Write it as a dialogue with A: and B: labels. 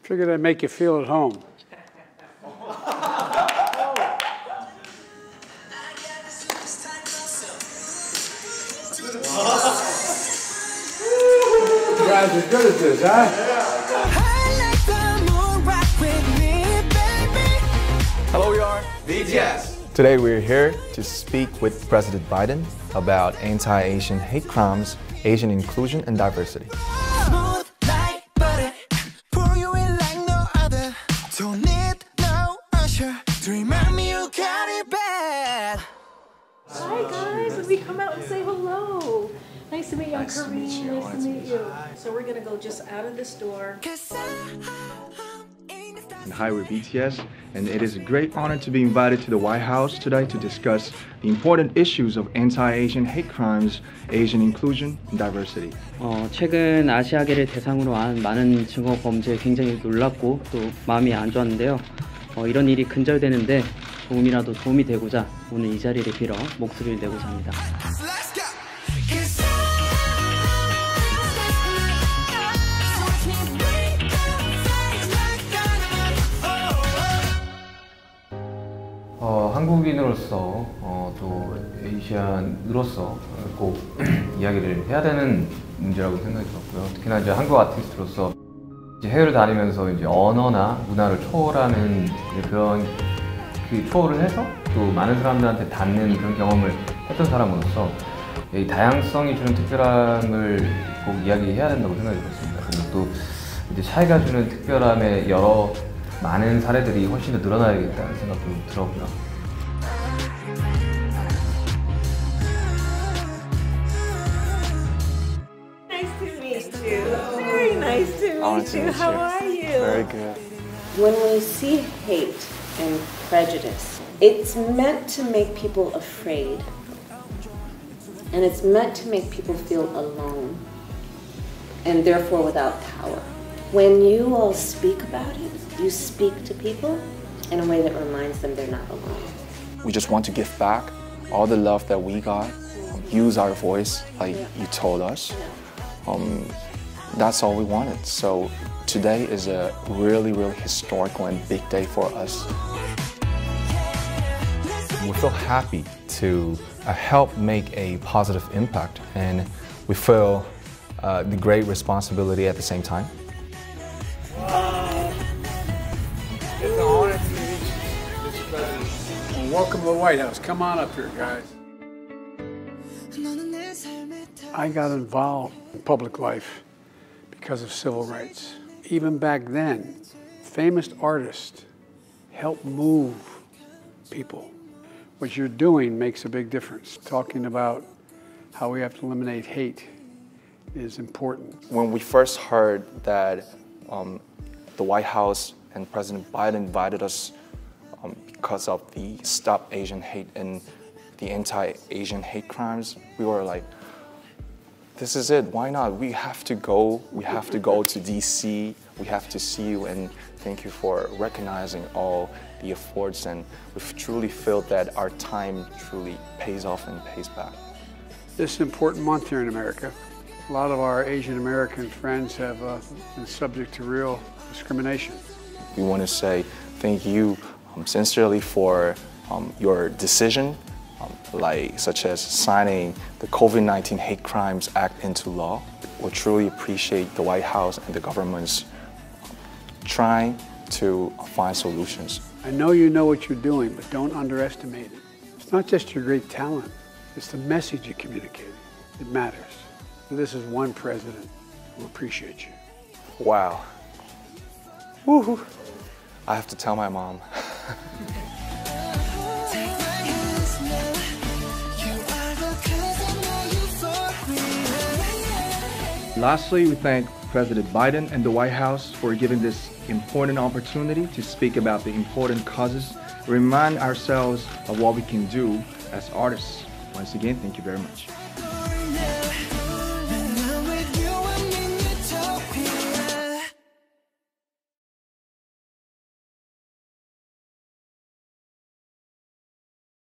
A: Figured I'd make you feel at home. You guys are good at this, huh?
B: Hello, we are BTS. Today we're here to speak with President Biden about anti-Asian hate crimes, Asian inclusion, and diversity.
C: Hi guys, let me come out and say hello. Nice to meet you, I'm Kareem. Nice to meet you. So we're gonna go just out of this door.
B: Hi, we're BTS, and it is a great honor to be invited to the White House today to discuss the important issues of anti-Asian hate crimes, Asian inclusion, and diversity.
D: 최근 아시아계를 대상으로 한 많은 증오 범죄에 굉장히 놀랍고 또 마음이 안 좋았는데요. 이런 일이 근절되는데 조금이라도 도움이 되고자 오늘 이 자리를 빌어 목소리를 내고자 합니다.
E: 한국인으로서 또 에이시안으로서 꼭 이야기를 해야 되는 문제라고 생각이 들었고요. 특히나 이제 한국 아티스트로서 이제 해외를 다니면서 이제 언어나 문화를 초월하는 그런 초월을 해서 또 많은 사람들한테 닿는 그런 경험을 했던 사람으로서 이 다양성이 주는 특별함을 꼭 이야기해야 된다고 생각이 들었습니다. 그리고 또 이제 차이가 주는 특별함의 많은 사례들이 훨씬 더 늘어나야겠다는 생각도 들었고요.
C: Nice to meet you. Very nice to meet you. How are you?
B: Very good.
F: When we see hate and prejudice, it's meant to make people afraid. And it's meant to make people feel alone and therefore without power. When you all speak about it, you speak to people in a way that reminds them they're not alone.
G: We just want to give back all the love that we got, use our voice like you told us. That's all we wanted. So today is a really, really historical and big day for us.
B: We're so happy to help make a positive impact, and we feel the great responsibility at the same time.
A: It's an honor to meet you, Mr. President. And welcome to the White House. Come on up here, guys. I got involved in public life because of civil rights. Even back then, famous artists help move people. What you're doing makes a big difference. Talking about how we have to eliminate hate is important.
G: When we first heard that the White House and President Biden invited us because of the Stop Asian Hate and the anti-Asian hate crimes, we were like, this is it, why not? We have to go to DC, we have to see you, and thank you for recognizing all the efforts, and we truly feel that our time truly pays off and pays back.
A: This is an important month here in America. A lot of our Asian American friends have been subject to real discrimination.
G: We want to say thank you sincerely for your decision, such as signing the COVID-19 Hate Crimes Act into law. We truly appreciate the White House and the government's trying to find solutions.
A: I know you know what you're doing, but don't underestimate it. It's not just your great talent, it's the message you communicate. It matters. This is one president who appreciates you.
G: Wow. Woo-hoo. I have to tell my mom.
B: Lastly, we thank President Biden and the White House for giving this important opportunity to speak about the important causes, remind ourselves of what we can do as artists. Once again, thank you very much.